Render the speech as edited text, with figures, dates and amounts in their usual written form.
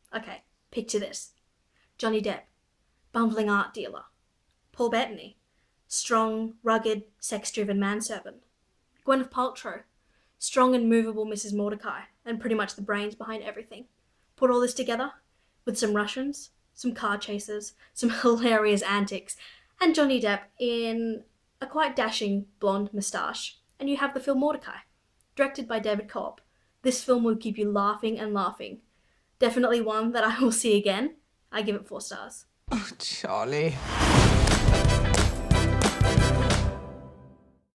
Okay, picture this. Johnny Depp, bumbling art dealer. Paul Bettany, strong, rugged, sex-driven manservant. Gwyneth Paltrow, strong and movable Mrs. Mortdecai, and pretty much the brains behind everything. Put all this together with some Russians, some car chases, some hilarious antics, and Johnny Depp in a quite dashing blonde moustache, and you have the film Mortdecai. Directed by David Koepp, this film will keep you laughing and laughing. Definitely one that I will see again. I give it 4 stars. Oh, Charlie.